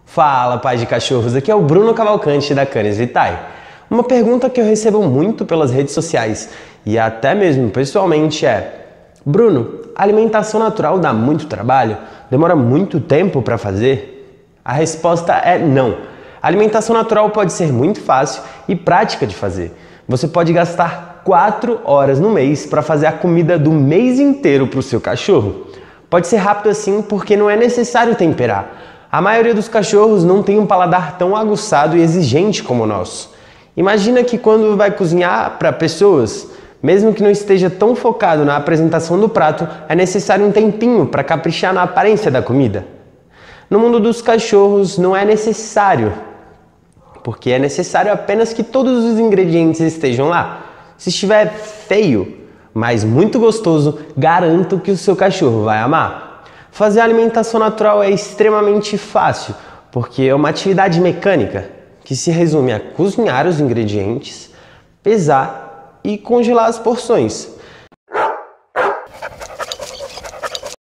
Fala, pai de cachorros, aqui é o Bruno Cavalcante da Canis Vitae. Uma pergunta que eu recebo muito pelas redes sociais e até mesmo pessoalmente é: Bruno, a alimentação natural dá muito trabalho? Demora muito tempo para fazer? A resposta é não. A alimentação natural pode ser muito fácil e prática de fazer. Você pode gastar 4 horas no mês para fazer a comida do mês inteiro para o seu cachorro. Pode ser rápido assim porque não é necessário temperar. A maioria dos cachorros não tem um paladar tão aguçado e exigente como o nosso. Imagina que quando vai cozinhar para pessoas, mesmo que não esteja tão focado na apresentação do prato, é necessário um tempinho para caprichar na aparência da comida. No mundo dos cachorros não é necessário, porque é necessário apenas que todos os ingredientes estejam lá. Se estiver feio, mas muito gostoso, garanto que o seu cachorro vai amar. Fazer a alimentação natural é extremamente fácil, porque é uma atividade mecânica que se resume a cozinhar os ingredientes, pesar e congelar as porções.